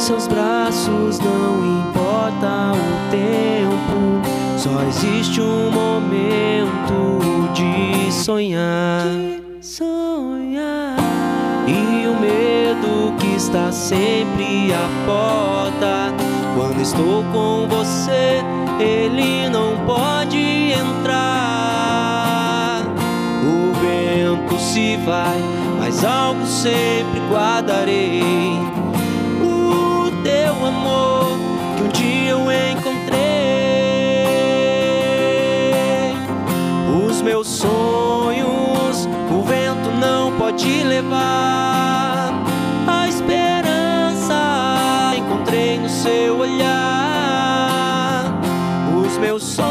seus braços não importa o tempo, só existe um momento de sonhar. E o medo que está sempre à porta, quando estou com você, ele não pode entrar. O vento se vai, mas algo sempre guardarei. O teu amor que um dia eu encontrei. Os meus sonhos o vento não pode levar. A esperança encontrei no seu olhar. Os meus sonhos